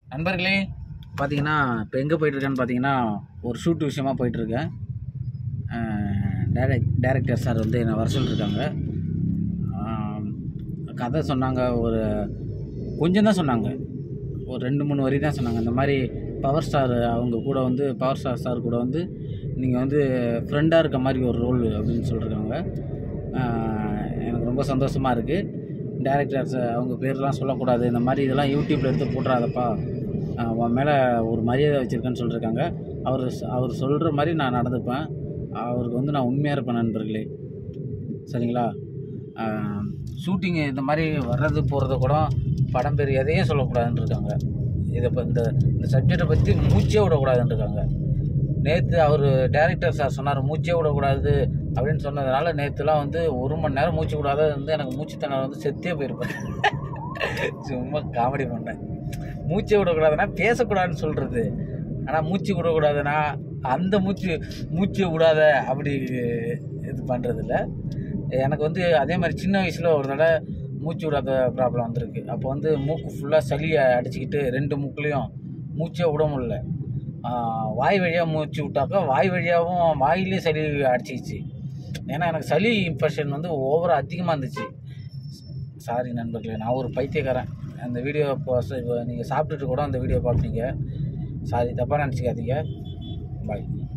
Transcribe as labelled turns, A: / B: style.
A: நண்பர்களே பார்த்தீங்கன்னா இப்போ எங்கே போயிட்டுருக்கேன்னு பார்த்தீங்கன்னா ஒரு ஷூட் விஷயமாக போயிட்டுருக்கேன். டைரக்டர் சார் வந்து என்னை வர சொல்லியிருக்காங்க. கதை சொன்னாங்க, ஒரு கொஞ்சம் தான் சொன்னாங்க, ஒரு 2-3 வரி தான் சொன்னாங்க. இந்த மாதிரி பவர் ஸ்டார் அவங்க கூட வந்து பவர் ஸ்டார் சார் கூட வந்து நீங்கள் வந்து ஃப்ரெண்டாக இருக்க மாதிரி ஒரு ரோல் அப்படின்னு சொல்லியிருக்காங்க. எனக்கு ரொம்ப சந்தோஷமாக இருக்குது. டைரக்டர்ஸ் அவங்க பேர்லாம் சொல்லக்கூடாது, இந்த மாதிரி இதெல்லாம் யூடியூப்பில் எடுத்து போட்டுறாதப்பா, உன் மேலே ஒரு மரியாதை வச்சுருக்கேன்னு சொல்லியிருக்காங்க. அவர் சொல்கிற மாதிரி நான் நடந்துப்பேன். அவருக்கு வந்து நான் உண்மையாக இருப்பேன் நண்பர்களே, சரிங்களா? ஷூட்டிங்கு இந்த மாதிரி வர்றது போகிறத கூட படம் பேர் எதையும் சொல்லக்கூடாதுன்னு இருக்காங்க. இதை இப்போ இந்த சப்ஜெக்டை பற்றி மூச்சே விடக்கூடாதுன்னு இருக்காங்க. நேற்று அவர் டைரக்டர் சார் சொன்னார் மூச்சே விடக்கூடாது அப்படின்னு சொன்னதுனால நேற்றுலாம் வந்து 1 மணி நேரம் மூச்சு விடாத வந்து எனக்கு மூச்சு திணறல் வந்து செத்தே போயிருப்பேன். சும்மா காமெடி பண்ணேன். மூச்சை விடக்கூடாதுன்னா பேசக்கூடாதுன்னு சொல்கிறது, ஆனால் மூச்சு விடக்கூடாதுன்னா அந்த மூச்சு விடாத அப்படி இது பண்ணுறதில்ல. எனக்கு வந்து அதே மாதிரி சின்ன வயசில் ஒரு தடவை மூச்சு விடாத ப்ராப்ளம் வந்திருக்கு. அப்போ வந்து மூக்கு ஃபுல்லாக சளியை அடிச்சுக்கிட்டு 2 மூக்குலேயும் மூச்சே விட முடியல. வாய் வழியாக மூச்சு விட்டாக்கா வாய் வழியாகவும் வாயிலே சளி அடிச்சிக்கிச்சு. ஏன்னா எனக்கு சளி இன்ஃபெக்ஷன் வந்து ஓவராக அதிகமாக இருந்துச்சு. சாரி நண்பர்களே, நான் ஒரு பைத்தியக்காரன். அந்த வீடியோ இப்போ நீங்கள் சாப்பிட்டுட்டு கூட அந்த வீடியோ பார்ப்பீங்க. சாரி, தப்பாக நினச்சிக்காதீங்க. பாய்.